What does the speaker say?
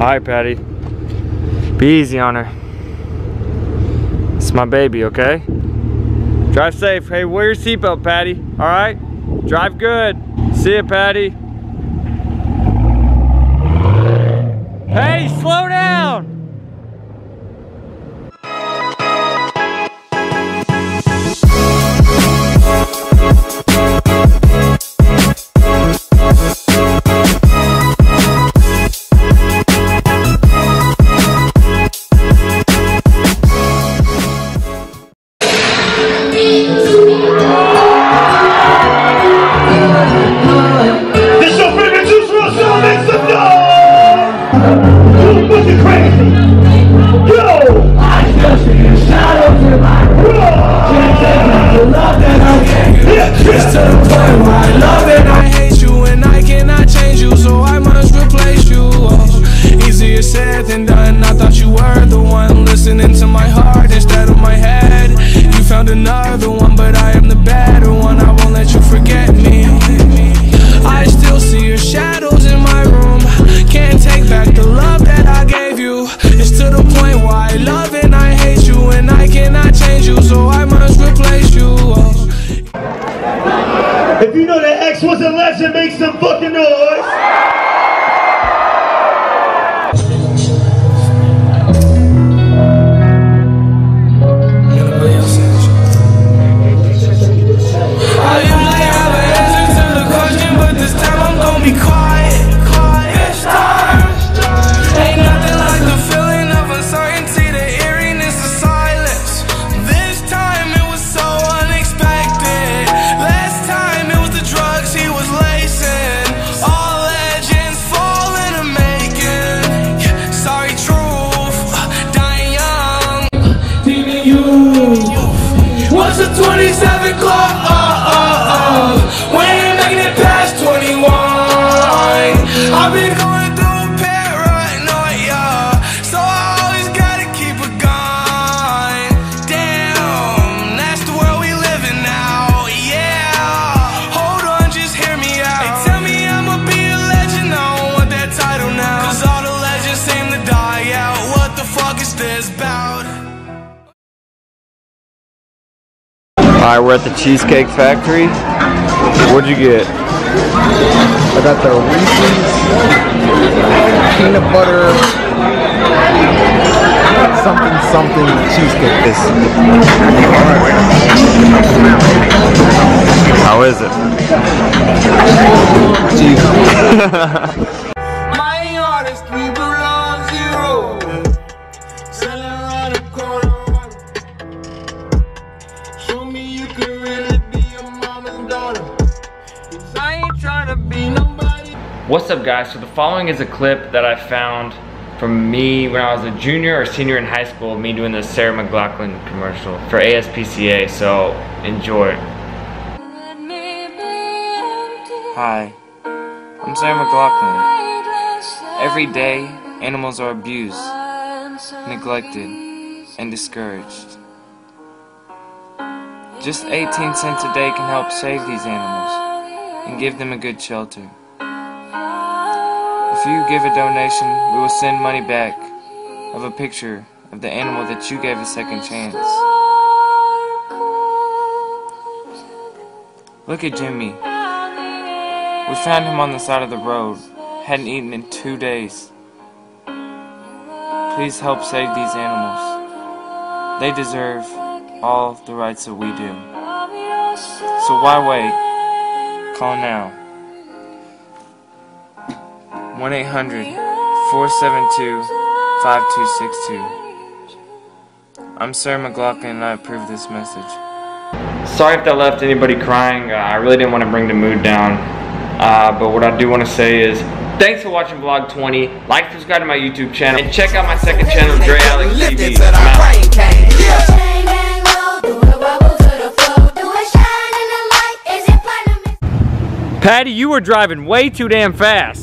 Alright, Patty. Be easy on her. It's my baby, okay? Drive safe. Hey, wear your seatbelt, Patty. Alright? Drive good. See ya, Patty. Hey, slow down! Another one, but I am the better one. I won't let you forget me. I still see your shadows in my room. Can't take back the love that I gave you. It's to the point where I love and I hate you, and I cannot change you, so I must replace you. If you know that X was a legend, make some fucking noise. What's the 27 clock? We ain't making it past 21. I've been going through a paranoia, so I always gotta keep a gun. Damn, that's the world we live in now. Yeah, hold on, just hear me out. They tell me I'ma be a legend, I don't want that title now, 'cause all the legends seem to die out. What the fuck is this about? Alright, we're at the Cheesecake Factory. What'd you get? I got the Reese's peanut butter something cheesecake. This. How is it? My artistry below zero. Selling around the corner. Show me you can really be your mama's daughter. 'Cause I ain't trying to be nobody. What's up, guys? So the following is a clip that I found from me when I was a junior or senior in high school, me doing the Sarah McLachlan commercial for ASPCA, so enjoy. Hi, I'm Sarah McLachlan. Every day, animals are abused, neglected, and discouraged. Just 18 cents a day can help save these animals and give them a good shelter. If you give a donation, we will send money back of a picture of the animal that you gave a second chance. Look at Jimmy. We found him on the side of the road. Hadn't eaten in 2 days. Please help save these animals. They deserve all the rights that we do. So why wait? Call now. 1-800-472-5262. I'm Sarah McLachlan and I approve this message. Sorry if that left anybody crying. I really didn't want to bring the mood down. But what I do want to say is, thanks for watching Vlog 20. Like, subscribe to my YouTube channel, and check out my second channel, Dre Alex TV. I'm out. Patty, you were driving way too damn fast.